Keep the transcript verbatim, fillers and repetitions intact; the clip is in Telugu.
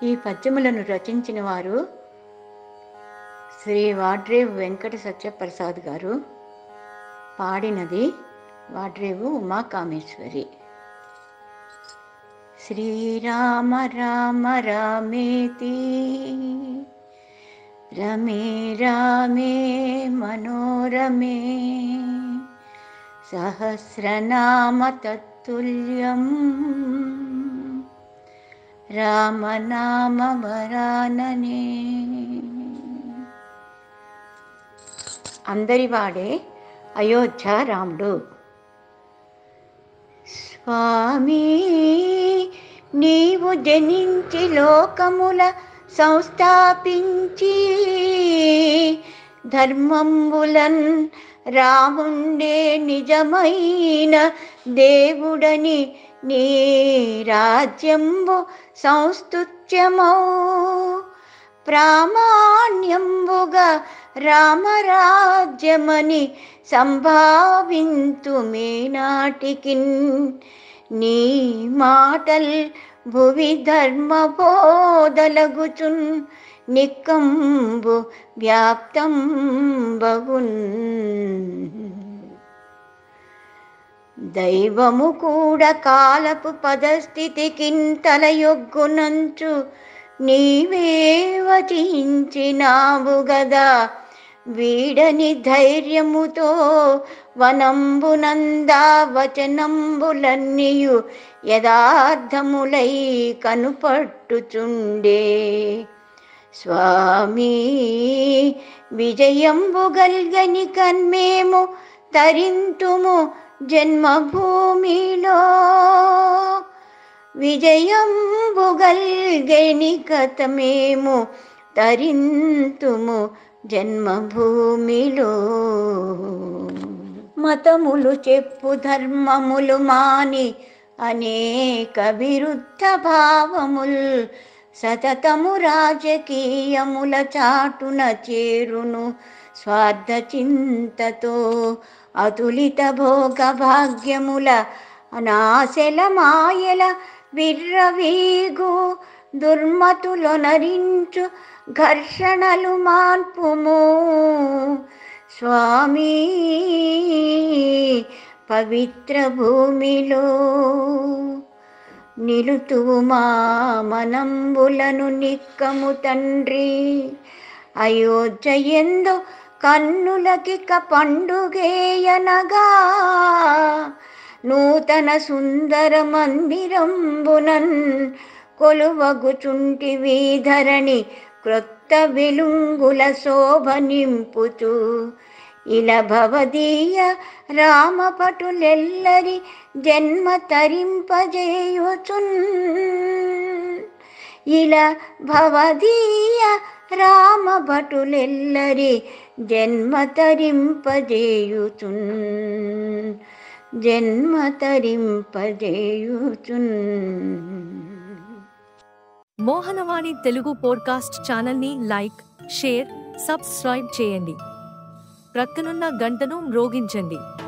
ఈ పద్యములను రచించిన వారు శ్రీ వాడ్రేవు వెంకట సత్యప్రసాద్ గారు. పాడినది వాడ్రేవు ఉమాకామేశ్వరి. శ్రీరామ రామ రామేతి రమే రామే మనోరమే సహస్రనామ తత్తుల్యం రామనామ వరాననే. అందరివాడే అయోధ్య రాముడు. స్వామి నీవు జనించి లోకముల సంస్థాపించి ధర్మంబులన్ రాముండే నిజమైన దేవుడని నీ రాజ్యంబు సంస్తుత్యమౌ ప్రామాణ్యంబుగా రామరాజ్యమని సంభావింతు మేనాటికిన్ నీ మాటల్ భువి ధర్మ బోధలగుచున్ నిక్కంబు వ్యాప్తం బగున్. దైవము కూడా కాలపు పదస్థితికిన్ తలయొగ్గునంచు నీవే వచించినావు గదా. వీడని ధైర్యముతో వనంబునందా వచనంబులన్నీయు యథార్థములై కనుపట్టుచుండే. స్వామి విజయంబు గల్గని కన్మేము తరింతుము జన్మభూమిలో. విజయంబు గల్గని కథమేము తరింతుము జన్మభూమిలో. మతములు చెప్పు ధర్మములు మాని అనేక విరుద్ధ భావముల్ సతతము రాజకీయముల చాటున చేరును స్వార్థ చింతతో. అతులిత భోగ భాగ్యముల అనాశల మాయల విర్రవీగు దుర్మతులొనరించు ఘర్షణలు మాన్పుము. స్వామి పవిత్ర భూమిలో నిలుతువు మా మనంబులను నిక్కము తండ్రి. అయోధ్య ఎందు కన్నులకిక పండుగేయనగా నూతన సుందర మందిరంబునన్ కొలువగుచుంటివి ధరణి క్రొత్త వెలుంగుల శోభ నింపుతూ. ఇలా భవదీయ రామపటులెల్లరి జన్మ తరింపజేయుచున్. ఇలా భవదీయ రామభటులెల్లరి జన్మ తరింపజేయుచున్ జన్మ తరింపజేయుచున్. మోహనవాణి తెలుగు పోడ్కాస్ట్ ఛానల్ని లైక్, షేర్, సబ్స్క్రైబ్ చేయండి. ప్రక్కనున్న గంటను మ్రోగించండి.